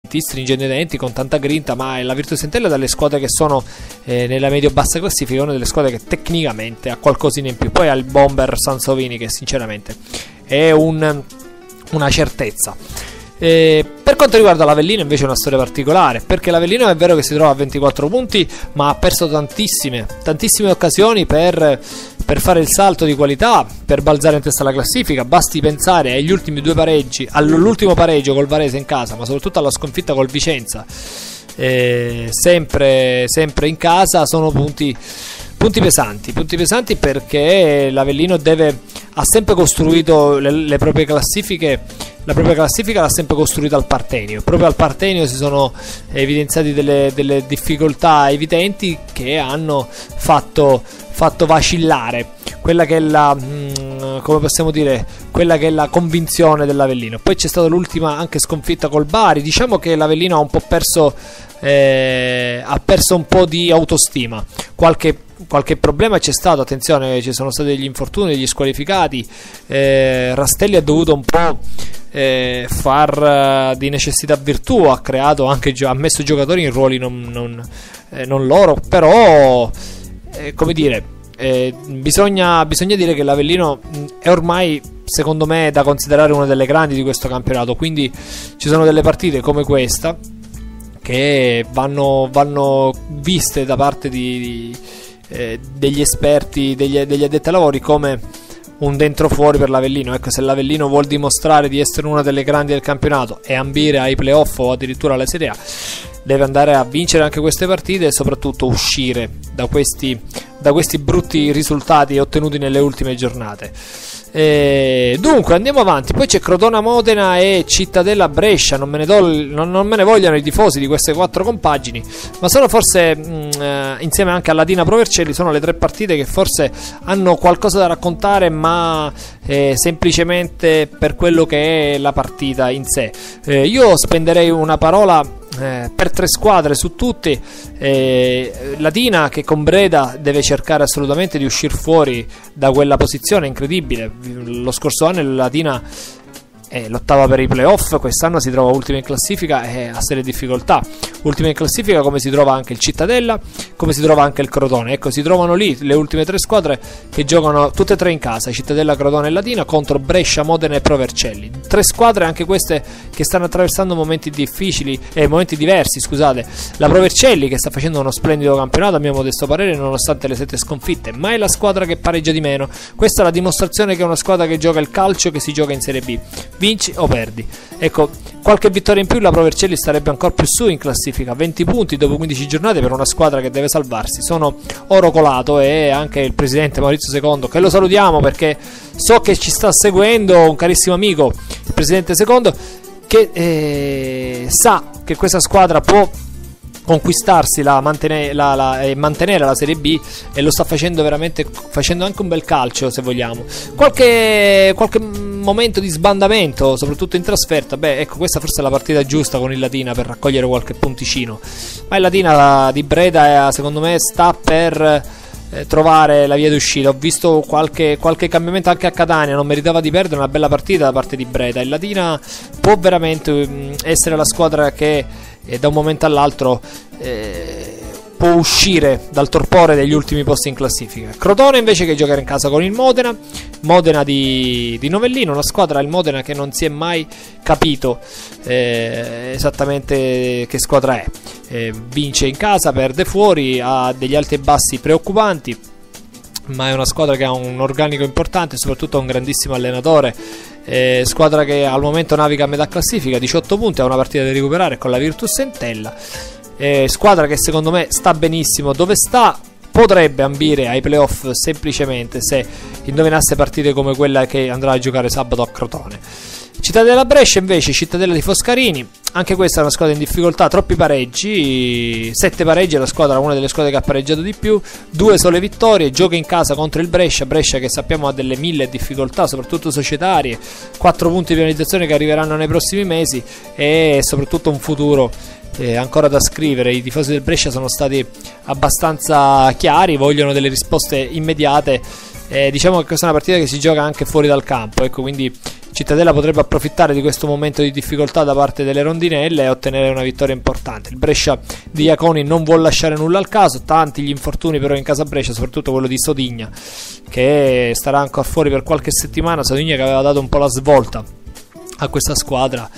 stringendo i denti con tanta grinta, ma la Virtus Entella, dalle squadre che sono nella medio-bassa classifica, è una delle squadre che tecnicamente ha qualcosina in più. Poi ha il bomber Sansovini, che sinceramente è una certezza. Per quanto riguarda l'Avellino invece è una storia particolare, perché l'Avellino è vero che si trova a 24 punti, ma ha perso tantissime occasioni per fare il salto di qualità, per balzare in testa alla classifica. Basti pensare agli ultimi due pareggi, all'ultimo pareggio col Varese in casa, ma soprattutto alla sconfitta col Vicenza, sempre in casa. Sono punti pesanti, perché l'Avellino ha sempre costruito le proprie classifiche. La propria classifica l'ha sempre costruita al Partenio. Proprio al Partenio si sono evidenziati delle difficoltà evidenti che hanno fatto vacillare quella che è come possiamo dire, quella che è la convinzione dell'Avellino. Poi c'è stata l'ultima anche sconfitta col Bari. Diciamo che l'Avellino ha un po' perso un po' di autostima. Qualche problema c'è stato, attenzione, ci sono stati degli infortuni, degli squalificati. Rastelli ha dovuto un po' far di necessità virtù, ha messo giocatori in ruoli non loro, però come dire, bisogna dire che l'Avellino è ormai, secondo me, da considerare una delle grandi di questo campionato. Quindi ci sono delle partite come questa che vanno viste da parte degli esperti, degli addetti ai lavori, come un dentro fuori per l'Avellino. Ecco, se l'Avellino vuol dimostrare di essere una delle grandi del campionato e ambire ai playoff o addirittura alla Serie A, deve andare a vincere anche queste partite e soprattutto uscire da questi brutti risultati ottenuti nelle ultime giornate. Dunque andiamo avanti. Poi c'è Crotona Modena e Cittadella Brescia. Non me ne vogliano i tifosi di queste quattro compagini, ma sono forse insieme anche a Latina Pro Vercelli, sono le tre partite che forse hanno qualcosa da raccontare, ma semplicemente per quello che è la partita in sé. Io spenderei una parola per tre squadre su tutte. Latina, che con Breda deve cercare assolutamente di uscire fuori da quella posizione incredibile. Lo scorso anno Latina lottava per i playoff, quest'anno si trova ultima in classifica e ha serie difficoltà. Ultima in classifica, come si trova anche il Cittadella, come si trova anche il Crotone. Ecco, si trovano lì le ultime tre squadre che giocano tutte e tre in casa, Cittadella, Crotone e Latina, contro Brescia, Modena e Pro Vercelli. Tre squadre anche queste che stanno attraversando momenti diversi, scusate. La Pro Vercelli, che sta facendo uno splendido campionato a mio modesto parere, nonostante le 7 sconfitte, ma è la squadra che pareggia di meno. Questa è la dimostrazione che è una squadra che gioca il calcio che si gioca in Serie B. Vinci o perdi. Ecco, qualche vittoria in più la Pro Vercelli starebbe ancora più su in classifica, 20 punti dopo 15 giornate per una squadra che deve salvarsi. Sono oro colato, e anche il presidente Maurizio Secondo, che lo salutiamo perché so che ci sta seguendo, un carissimo amico, il presidente Secondo, che sa che questa squadra può conquistarsi mantenere la Serie B, e lo sta facendo veramente, facendo anche un bel calcio, se vogliamo. Qualche momento di sbandamento, soprattutto in trasferta. Ecco, questa forse è la partita giusta con il Latina per raccogliere qualche punticino, ma il Latina di Breda secondo me sta per trovare la via d'uscita. Ho visto qualche cambiamento anche a Catania, non meritava di perdere, una bella partita da parte di Breda. Il Latina può veramente essere la squadra che da un momento all'altro può uscire dal torpore degli ultimi posti in classifica. Crotone invece che giocare in casa con il Modena di Novellino, una squadra, il Modena, che non si è mai capito esattamente che squadra è. Vince in casa, perde fuori, ha degli alti e bassi preoccupanti, ma è una squadra che ha un organico importante e soprattutto un grandissimo allenatore. Squadra che al momento naviga a metà classifica, 18 punti, ha una partita da recuperare con la Virtus Entella. Squadra che secondo me sta benissimo dove sta, potrebbe ambire ai playoff semplicemente se indovinasse partite come quella che andrà a giocare sabato a Crotone. Cittadella Brescia invece, Cittadella di Foscarini, anche questa è una squadra in difficoltà, troppi pareggi, 7 pareggi, è la squadra, una delle squadre che ha pareggiato di più, 2 sole vittorie, gioca in casa contro il Brescia che sappiamo ha delle 1000 difficoltà, soprattutto societarie, 4 punti di penalizzazione che arriveranno nei prossimi mesi e soprattutto un futuro ancora da scrivere. I tifosi del Brescia sono stati abbastanza chiari, vogliono delle risposte immediate. Diciamo che questa è una partita che si gioca anche fuori dal campo, ecco, quindi Cittadella potrebbe approfittare di questo momento di difficoltà da parte delle rondinelle e ottenere una vittoria importante. Il Brescia di Iaconi non vuol lasciare nulla al caso, tanti gli infortuni però in casa Brescia, soprattutto quello di Sodigna, che starà ancora fuori per qualche settimana. Sodigna che aveva dato un po' la svolta a questa squadra,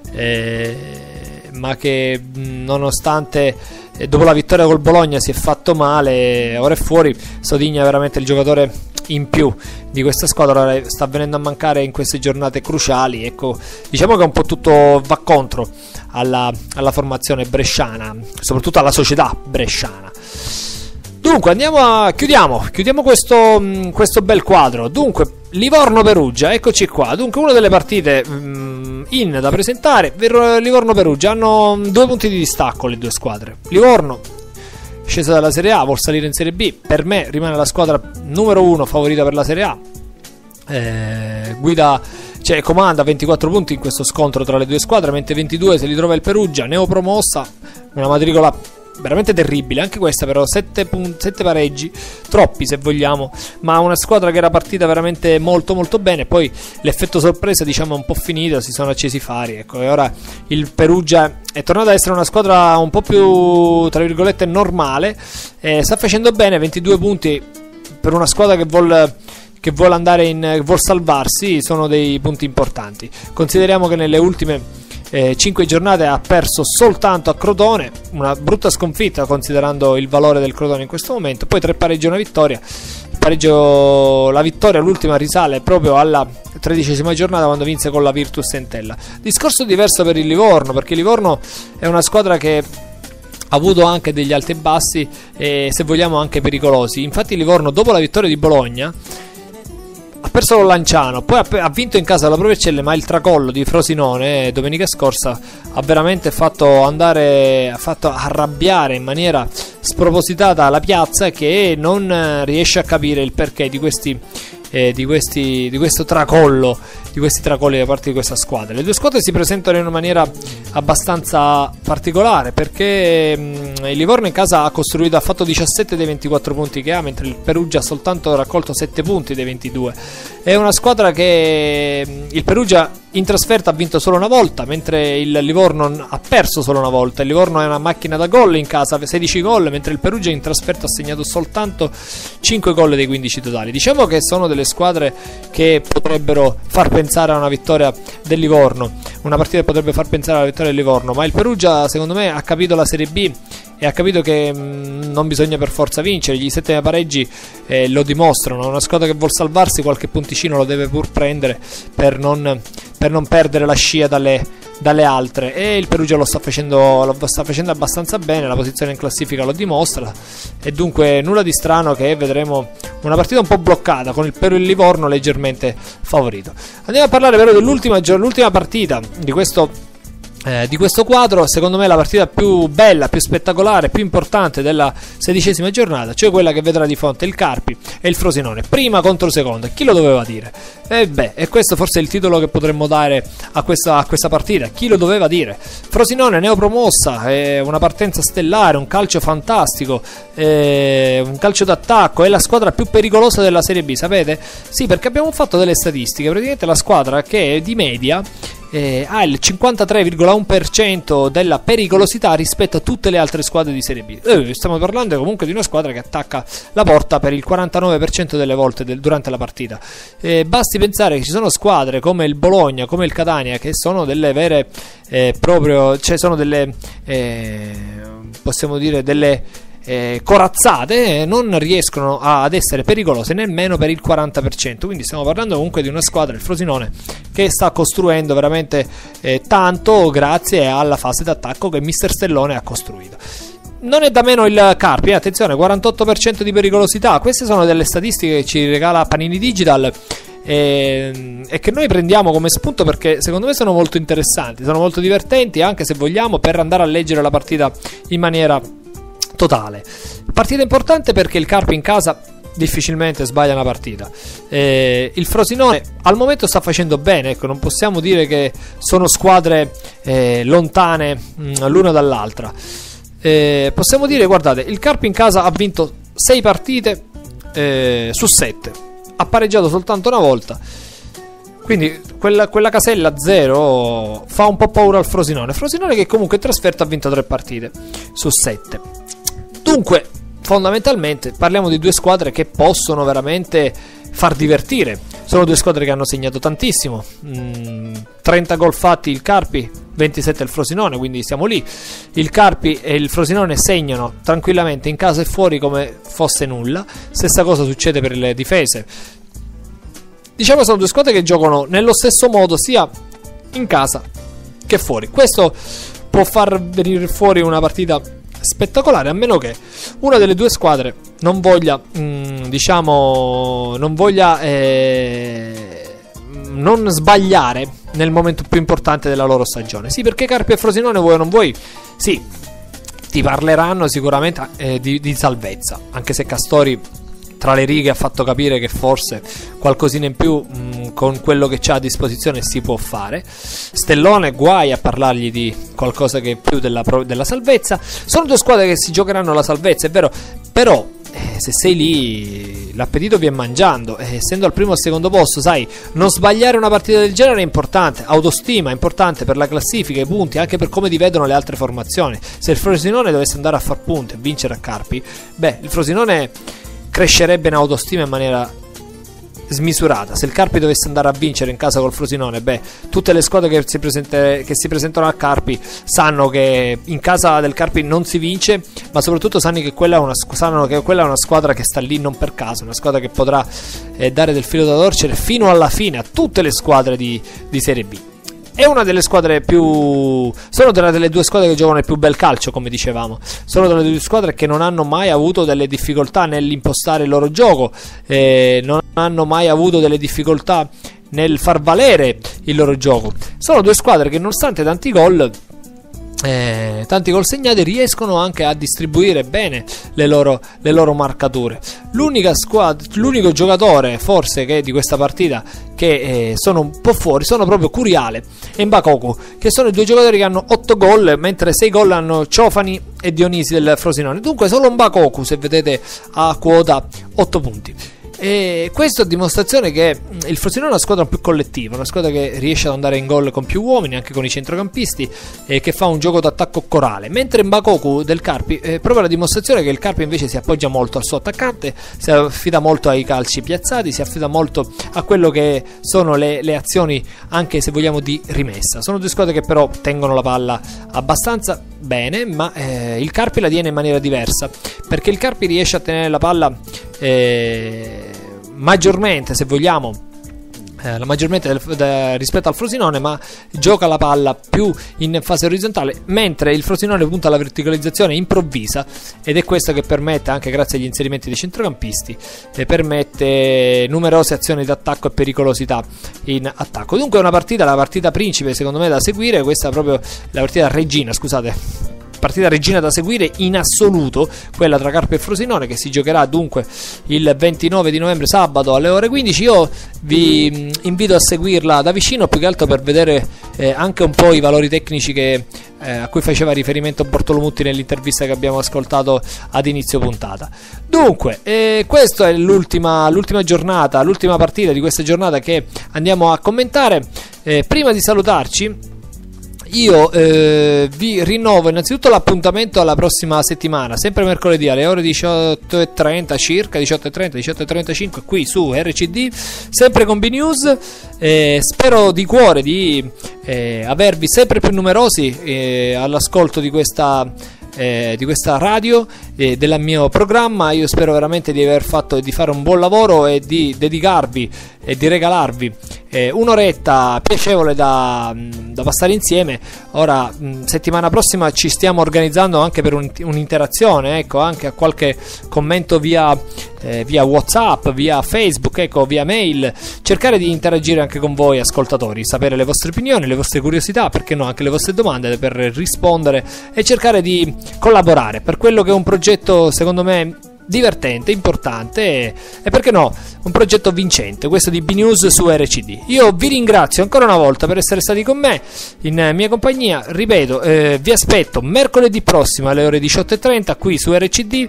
ma che nonostante dopo la vittoria col Bologna si è fatto male, ora è fuori. Sodigna è veramente il giocatore in più di questa squadra, sta venendo a mancare in queste giornate cruciali. Ecco, diciamo che un po' tutto va contro alla formazione bresciana, soprattutto alla società bresciana. Dunque chiudiamo questo bel quadro. Dunque, Livorno-Perugia, eccoci qua. Dunque, una delle partite da presentare. Livorno-Perugia hanno 2 punti di distacco le due squadre. Livorno, scesa dalla Serie A, vuol salire in Serie B. Per me rimane la squadra numero 1 favorita per la Serie A. Comanda 24 punti in questo scontro tra le due squadre, mentre 22 se li trova il Perugia, neopromossa, una matricola veramente terribile anche questa, però 7 pareggi, troppi se vogliamo, ma una squadra che era partita veramente molto molto bene. Poi l'effetto sorpresa, diciamo, è un po' finito, si sono accesi i fari, ecco, e ora il Perugia è tornata ad essere una squadra un po' più, tra virgolette, normale, sta facendo bene. 22 punti per una squadra che vuol salvarsi sono dei punti importanti. Consideriamo che nelle ultime 5 giornate ha perso soltanto a Crotone, una brutta sconfitta considerando il valore del Crotone in questo momento. Poi 3 pareggi e una vittoria. La vittoria, l'ultima, risale proprio alla 13ª giornata, quando vinse con la Virtus Entella. Discorso diverso per il Livorno, perché il Livorno è una squadra che ha avuto anche degli alti e bassi, e se vogliamo anche pericolosi. Infatti il Livorno, dopo la vittoria di Bologna, ha perso con Lanciano, poi ha vinto in casa la Provercelle, ma il tracollo di Frosinone domenica scorsa ha veramente fatto arrabbiare in maniera spropositata la piazza, che non riesce a capire il perché di questo tracollo, di questi tracolli da parte di questa squadra. Le due squadre si presentano in una maniera abbastanza particolare, perché il Livorno in casa ha fatto 17 dei 24 punti che ha, mentre il Perugia ha soltanto raccolto 7 punti dei 22. È una squadra che il Perugia in trasferta ha vinto solo una volta, mentre il Livorno ha perso solo una volta. Il Livorno è una macchina da gol in casa, 16 gol, mentre il Perugia in trasferta ha segnato soltanto 5 gol dei 15 totali. Diciamo che sono delle squadre che potrebbero far pensare a una vittoria del Livorno, una partita che potrebbe far pensare alla vittoria del Livorno, ma il Perugia secondo me ha capito la Serie B e ha capito che non bisogna per forza vincere. Gli 7 pareggi lo dimostrano. Una squadra che vuol salvarsi qualche punticino lo deve pur prendere per non perdere la scia dalle altre, e il Perugia lo sta facendo abbastanza bene. La posizione in classifica lo dimostra, e dunque nulla di strano che vedremo una partita un po' bloccata con il Livorno leggermente favorito. Andiamo a parlare però dell'ultima partita di questo quadro. Secondo me la partita più bella, più spettacolare, più importante della 16ª giornata, cioè quella che vedrà di fronte il Carpi e il Frosinone, prima contro seconda. Chi lo doveva dire? E questo forse è il titolo che potremmo dare a questa partita. Chi lo doveva dire? Frosinone neopromossa, una partenza stellare, un calcio fantastico, un calcio d'attacco, è la squadra più pericolosa della Serie B, sapete? Sì, perché abbiamo fatto delle statistiche. Praticamente la squadra che di media ha il 53,1% della pericolosità rispetto a tutte le altre squadre di Serie B. Stiamo parlando comunque di una squadra che attacca la porta per il 49% delle volte durante la partita. Basti pensare che ci sono squadre come il Bologna, come il Catania, che sono delle vere sono delle possiamo dire delle corazzate, non riescono ad essere pericolose nemmeno per il 40%. Quindi stiamo parlando comunque di una squadra, il Frosinone, che sta costruendo veramente tanto grazie alla fase d'attacco che mister Stellone ha costruito. Non è da meno il Carpi, attenzione, 48% di pericolosità. Queste sono delle statistiche che ci regala Panini Digital e che noi prendiamo come spunto, perché secondo me sono molto interessanti, sono molto divertenti, anche se vogliamo, per andare a leggere la partita in maniera totale. Partita importante perché il Carpi in casa difficilmente sbaglia una partita. Il Frosinone al momento sta facendo bene, ecco, non possiamo dire che sono squadre lontane l'una dall'altra. Possiamo dire, guardate, il Carpi in casa ha vinto 6 partite su 7, ha pareggiato soltanto una volta. Quindi quella casella 0 fa un po' paura al Frosinone. Frosinone che comunque in trasferta ha vinto 3 partite su 7. Dunque, fondamentalmente parliamo di due squadre che possono veramente far divertire. Sono due squadre che hanno segnato tantissimo. 30 gol fatti il Carpi, 27 il Frosinone, quindi siamo lì. Il Carpi e il Frosinone segnano tranquillamente in casa e fuori come fosse nulla. Stessa cosa succede per le difese. Diciamo sono due squadre che giocano nello stesso modo sia in casa che fuori. Questo può far venire fuori una partita spettacolare, a meno che una delle due squadre non voglia non sbagliare nel momento più importante della loro stagione. Sì, perché Carpi e Frosinone, vuoi o non vuoi, sì, ti parleranno sicuramente di salvezza, anche se Castori tra le righe ha fatto capire che forse qualcosina in più con quello che c'ha a disposizione si può fare. Stellone guai a parlargli di qualcosa che è più della salvezza. Sono due squadre che si giocheranno la salvezza, è vero, però se sei lì l'appetito viene mangiando, essendo al primo o secondo posto, sai, non sbagliare una partita del genere è importante, autostima è importante per la classifica, i punti, anche per come ti vedono le altre formazioni. Se il Frosinone dovesse andare a far punti e vincere a Carpi, beh, il Frosinone crescerebbe in autostima in maniera smisurata. Se il Carpi dovesse andare a vincere in casa col Frosinone, beh, tutte le squadre che si presentano a Carpi sanno che in casa del Carpi non si vince, ma soprattutto sanno che quella è una squadra che sta lì non per caso, una squadra che potrà dare del filo da torcere fino alla fine a tutte le squadre di Serie B. È una delle squadre sono delle due squadre che giocano il più bel calcio, come dicevamo. Sono delle due squadre che non hanno mai avuto delle difficoltà nell'impostare il loro gioco, non hanno mai avuto delle difficoltà nel far valere il loro gioco. Sono due squadre che, nonostante tanti gol segnati, riescono anche a distribuire bene le loro marcature. L'unico giocatore forse che di questa partita che sono un po' fuori sono proprio Curiale e Mbakoku, che sono i due giocatori che hanno 8 gol, mentre 6 gol hanno Ciofani e Dionisi del Frosinone. Dunque solo Mbakoku, se vedete, ha quota 8 punti. E questo a dimostrazione che il Frosinone è una squadra più collettiva, una squadra che riesce ad andare in gol con più uomini, anche con i centrocampisti, e che fa un gioco d'attacco corale, mentre Mbakoku del Carpi è proprio la dimostrazione che il Carpi invece si appoggia molto al suo attaccante, si affida molto ai calci piazzati, si affida molto a quello che sono le azioni, anche se vogliamo, di rimessa. Sono due squadre che però tengono la palla abbastanza bene, ma il Carpi la tiene in maniera diversa, perché il Carpi riesce a tenere la palla maggiormente, se vogliamo, rispetto al Frosinone, ma gioca la palla più in fase orizzontale, mentre il Frosinone punta alla verticalizzazione improvvisa, ed è questo che permette, anche grazie agli inserimenti dei centrocampisti, permette numerose azioni d'attacco e pericolosità in attacco. Dunque è la partita principe secondo me da seguire, questa è proprio la partita regina, partita regina da seguire in assoluto, quella tra Carpi e Frosinone, che si giocherà dunque il 29 di novembre, sabato alle ore 15. Io vi invito a seguirla da vicino, più che altro per vedere anche un po' i valori tecnici a cui faceva riferimento Bortolomutti nell'intervista che abbiamo ascoltato ad inizio puntata. Dunque questa è l'ultima giornata, l'ultima partita di questa giornata che andiamo a commentare. Prima di salutarci, io vi rinnovo innanzitutto l'appuntamento alla prossima settimana, sempre mercoledì alle ore 18:30 circa, 18:30, 18:35 qui su RCD, sempre con B-News. Spero di cuore di avervi sempre più numerosi all'ascolto di questa radio, del mio programma. Io spero veramente di fare un buon lavoro e di dedicarvi e di regalarvi un'oretta piacevole da passare insieme. Ora, settimana prossima ci stiamo organizzando anche per un'interazione, ecco, anche a qualche commento via WhatsApp, via Facebook, ecco, via mail, cercare di interagire anche con voi ascoltatori, sapere le vostre opinioni, le vostre curiosità, perché no, anche le vostre domande, per rispondere e cercare di collaborare per quello che è un progetto secondo me divertente, importante e perché no, un progetto vincente, questo di B-News su RCD. Io vi ringrazio ancora una volta per essere stati con me, in mia compagnia. Ripeto, vi aspetto mercoledì prossimo alle ore 18:30 qui su RCD.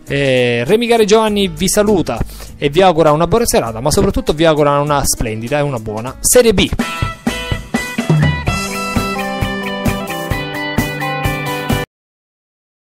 Remigare Giovanni vi saluta e vi augura una buona serata, ma soprattutto vi augura una splendida e una buona Serie B.